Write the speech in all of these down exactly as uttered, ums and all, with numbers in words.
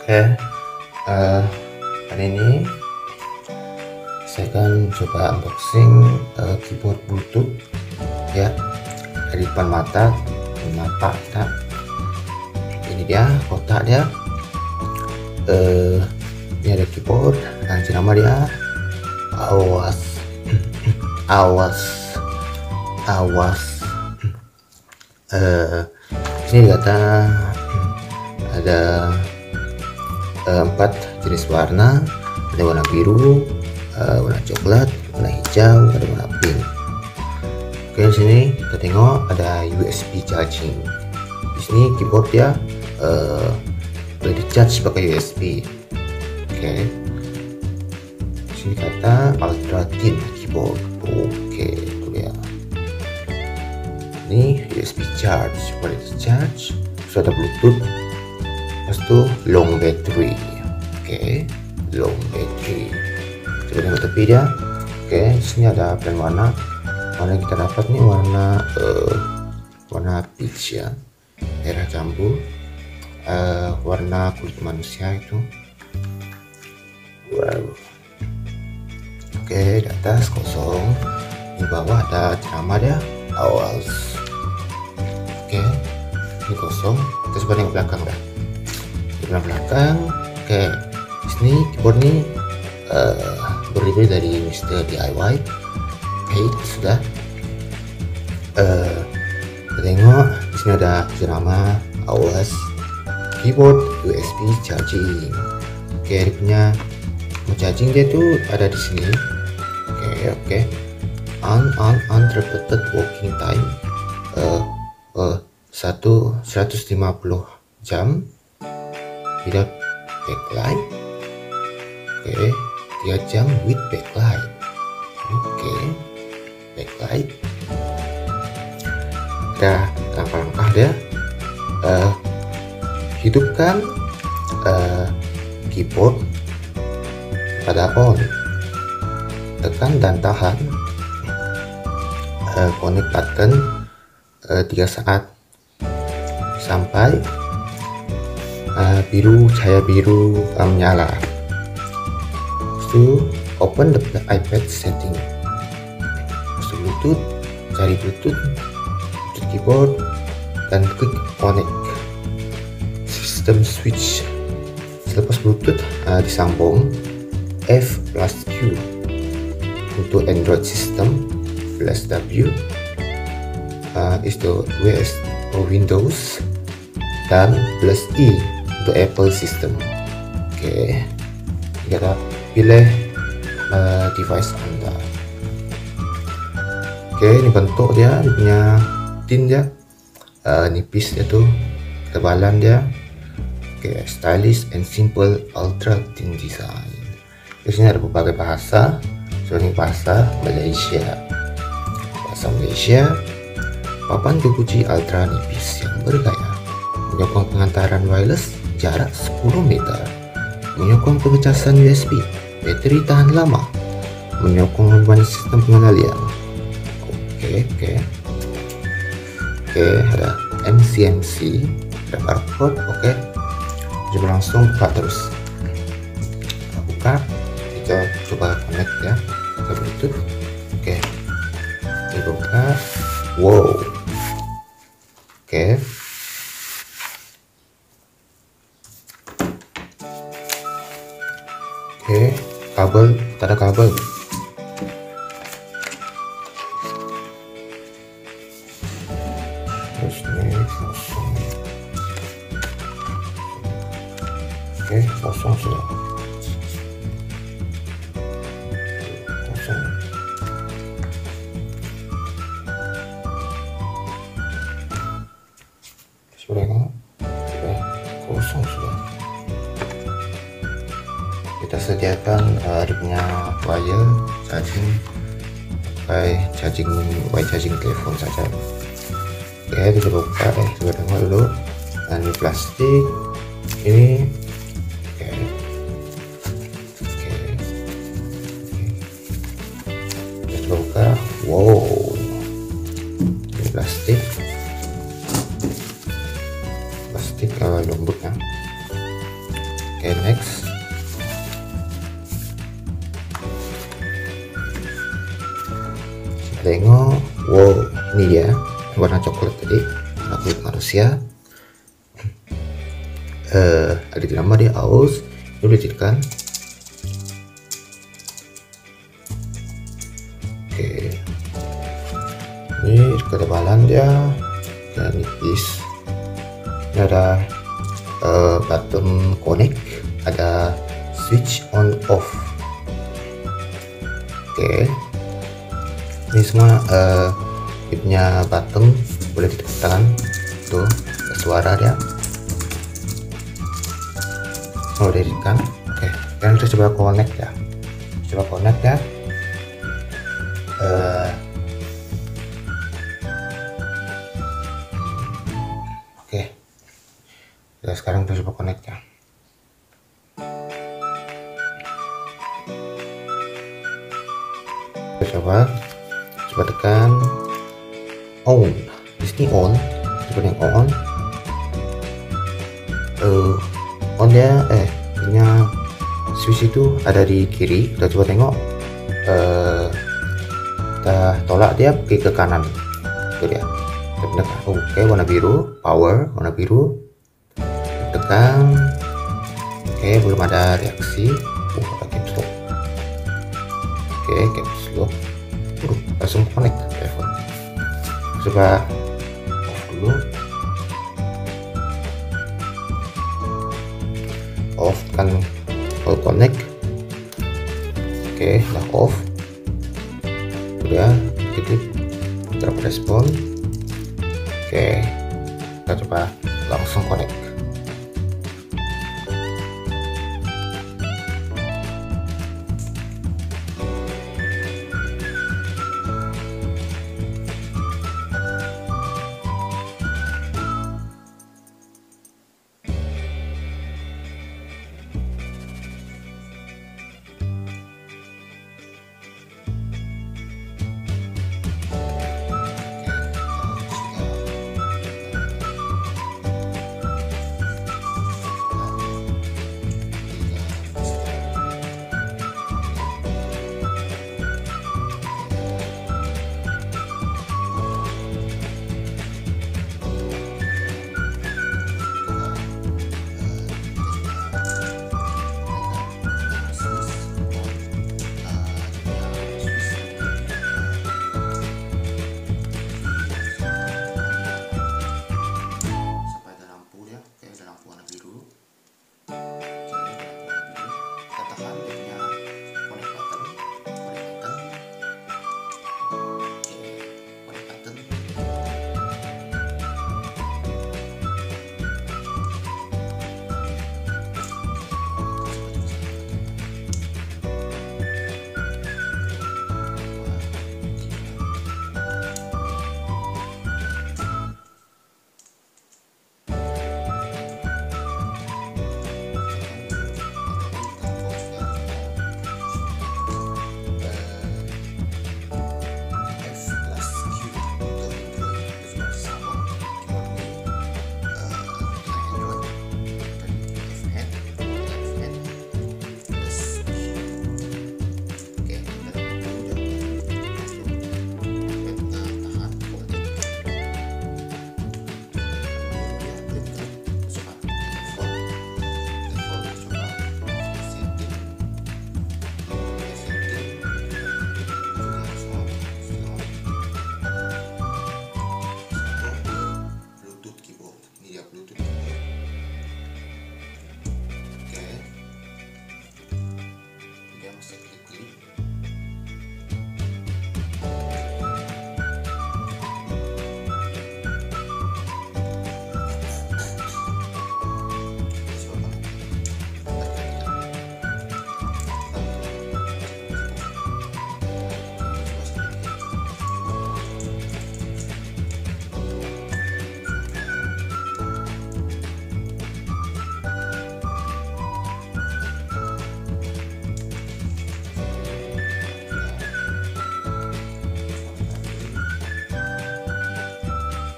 Oke, uh, kali ini saya akan coba unboxing uh, keyboard Bluetooth ya, dari depan mata mata kita. Ini dia kotak dia. Uh, ini ada keyboard dan nama dia awas awas awas. Uh, ini kata ada uh, empat jenis warna. Ada warna biru, uh, warna coklat, warna hijau, ada warna pink. Oke, di sini kita tengok ada U S B charging. Di sini keyboard ya uh, boleh di charge pakai U S B. Oke, di sini kata Ultra Thin keyboard. Oke, itu dia. Ini U S B charge, boleh di charge. Terus ada Bluetooth. Terus itu long battery. Oke, long battery. Coba tengok tepi dia. Oke, di sini ada pilihan warna. Warna yang kita dapat nih warna uh, warna peach ya, merah jambu, uh, warna kulit manusia itu. Wow. Oke, di atas kosong. Di bawah ada ceramah dia. Awas. Oke, ini kosong. Terus tengok belakang dah. Di belakang. Oke, di sini keyboard ini uh, berdiri dari Mister D I Y. Oke, sudah. Uh, kita tengok di sini ada ceramah, awas, keyboard U S B charging. Oke, dia punya charging dia tuh ada di sini. Oke, oke. On on unrepeated working time. Uh, uh, satu seratus lima puluh jam. Without backlight. Oke, okay. tiga jam with backlight. Oke, okay. Backlight. Ada langkah-langkah dia. Uh, hidupkan uh, keyboard pada on. Tekan dan tahan. Uh, connect button uh, tiga saat sampai Uh, biru, cahaya biru uh, menyala. Itu open the iPad setting. Terus Bluetooth, cari Bluetooth, Bluetooth keyboard, dan klik connect system switch. Selepas Bluetooth uh, disambung, F plus Q untuk Android system, plus W uh, is the W S or Windows, dan plus E untuk Apple system. Oke, kita pilih uh, device Anda. Oke, ini bentuk dia, dia punya thin dia, uh, nipis dia tuh, ketebalan dia. Oke, stylish and simple ultra thin design. Di sini ada berbagai bahasa. So ini bahasa Malaysia, bahasa Malaysia. Papan kekunci ultra nipis yang bergaya, menyokong pengantaran wireless jarak sepuluh meter, menyokong pengecasan U S B, bateri tahan lama, menyokong berbagai sistem pengendalian. Oke, oke, oke, ada M C M C, ada barcode. Oke, coba langsung buka terus. Kita buka, kita coba connect ya ke Bluetooth. Oke, kita buka. Wow. Oke. Oke, kabel, tak ada kabel. Terus ini kosong. Oke, kosong sudah. Kosong. Sudah kan? Sudah kosong sudah. Kita sediakan uh, dia punya wire charging, pakai charging wire charging telepon saja. Oke, kita buka, eh coba tengok dulu. Dan ini plastik ini. Oke, oke, kita coba buka. Wow, ini plastik. plastik uh, lembut ya. Oke, next. Kita tengok, wow, ini dia warna coklat tadi, warna kulit manusia. Uh, ada di nama dia Aus. Ini boleh tekan. Oke, ini ketebalan dia dan nipis. Ini ada uh, button connect, ada switch on off. Oke, ini semua uh, punya button boleh ditekan. Tuh suara dia. Oh, udah ditekan. Oke, sekarang kita coba connect ya. Coba connect ya. Uh, Oke, ya sekarang kita coba connect ya. Kita coba, coba tekan on. Di sini on, coba yang on. Uh, on dia, eh, punya switch itu ada di kiri. Kita coba tengok. Uh, kita tolak dia pergi ke kanan. Itu dia. Kita tekan. Oh, oke, okay, warna biru, power, warna biru. Tekan. Oke, okay, belum ada reaksi. Oh, ada caps lock. Oke, okay, caps lock. Uh, langsung connect telepon. Coba off dulu. Off kan all connect. Oke, okay, udah off. Udah, titik drop respon. Oke, okay, kita coba langsung connect.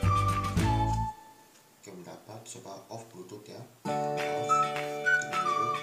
coba off Bluetooth ya, off.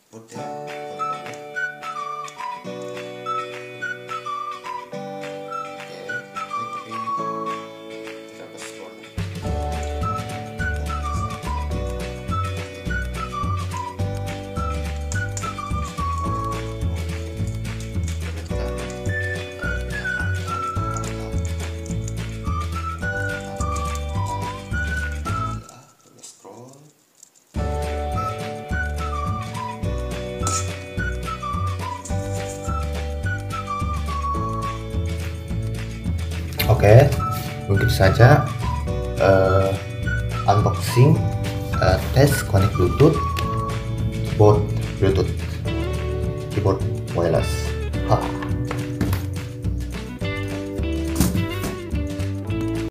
boot ya. Oke, begitu saja uh, unboxing uh, tes connect Bluetooth keyboard Bluetooth keyboard wireless. Ha.